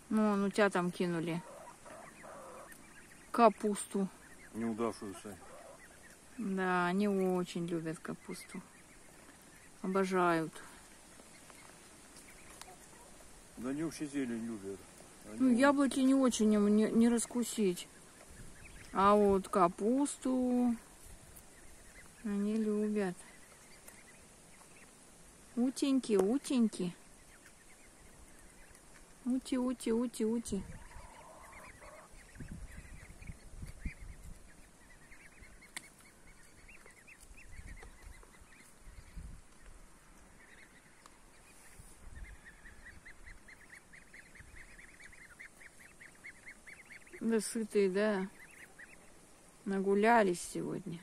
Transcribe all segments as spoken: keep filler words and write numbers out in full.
Ну, вон у тебя там кинули капусту. Неудавшуюся. Да, они очень любят капусту. Обожают. Да они вообще зелень любят. Они Ну, вон- яблоки не очень им не, не раскусить. А вот капусту они любят. Утеньки, утеньки. Ути, ути, ути, ути. Да сытые, да. Нагулялись сегодня.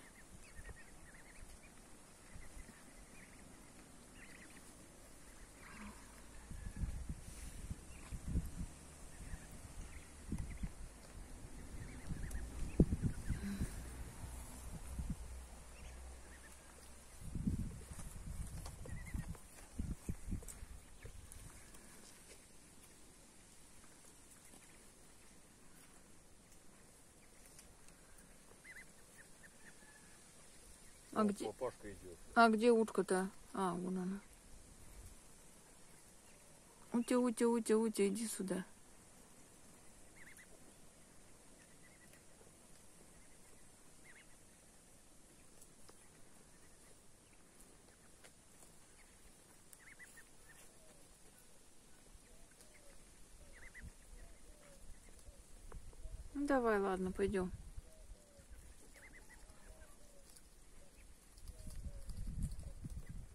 А вон где, папашка идет. а где утка-то? А, вон она. Утя, утя, утя, утя, иди сюда. Ну, давай, ладно, пойдем.